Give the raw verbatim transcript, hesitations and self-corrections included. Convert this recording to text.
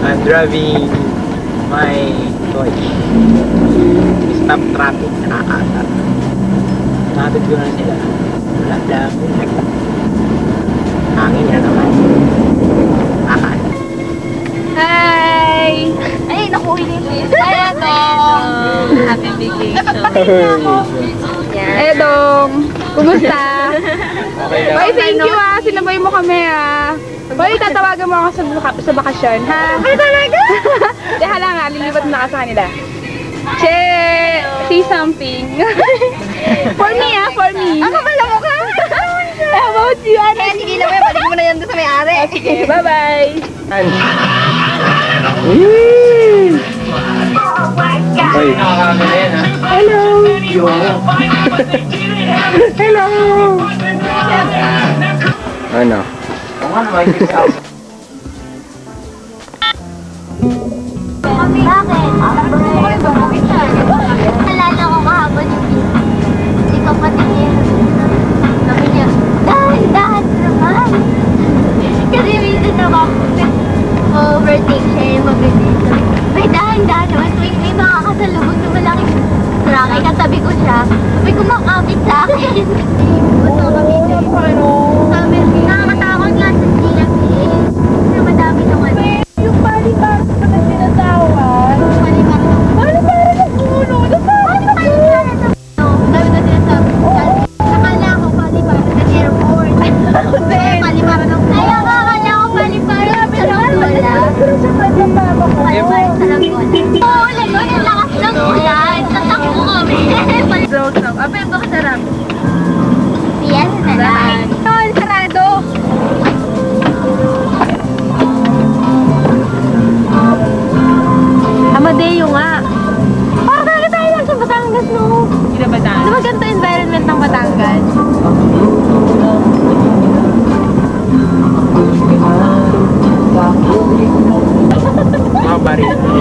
I'm driving my toy. Stop traffic, nakakata. Nakatid ko na sila. Wala lang. Hangin na naman. Akan. Hi! Ay, nakuha niyo yung Hi, Edong! Happy vacation. Edong! Kumusta? Okay lang. Bye, thank you ah! Sinabay mo kami ah! Bye, tatawagan mo ako sa, sa bakasyon, ha? Ay, talaga? Deha lang ah, lilipat na ka sa kanila. Che! Say something. For me ah, for me. Ako pala mo ka? How about you, Ana? Kaya sige naman, balik mo na yan doon sa may-ari. Sige, bye-bye! Hoy, nakakami na yan, ha? Hello! Hello! Ano? Kung ano, may kisaw. Bakit? Nalala ko kahapon yung si kapatid niya. Sabi niya, dahan-dahan naman. Kasi minsan ako overtake siya yung mabilis. May dahan-dahan naman. Tuwing may makakasalubog na malaking truck, ay katabi ko siya. May kumakapit sa akin. Sabi, nakakatakot nga sa silang eh. Kasi madami naman. Yung palitan ko na sinatawan. Palitan. Palitan na ulo! Palitan na ulo! Sabi na sinasabi. Nakala ko paliparan ng airport. Ako din! Paliparan ng... Ay, ako akala ko paliparan ng saranggola. Pero sa pagkababa ko. Paliparan ng saranggola. Oo, lagot. Ang lakas ng ulan. Tatakbo kami. Road song. Abay, baka sarap. Yes, na lang. Tol, sarado! Amadeo nga. Para talaga tayo lang sa Batangas, no? Hindi na Batangas. Di ba ganito environment ng Batangas? Mga baril.